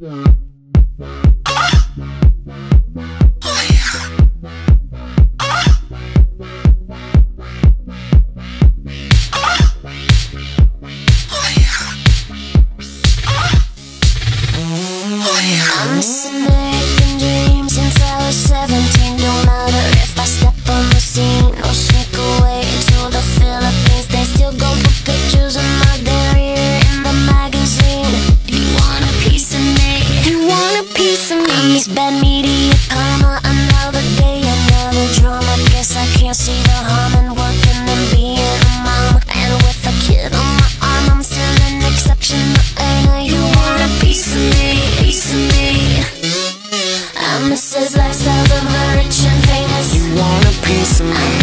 I'm missing American dream since I was 17. No matter if I step on the scene or sneak away to the Philippines, they still go book pictures of my derriere in the magazine. You want a piece of me? You want a piece of me? I'm this bad media karma. Another day, another drama. Guess I can't see the harm in working and being a mom. And with a kid on my arm, I'm still an exception. You want a piece of me? I'm Mrs. Lifestyles of the rich and famous. You want a piece of me?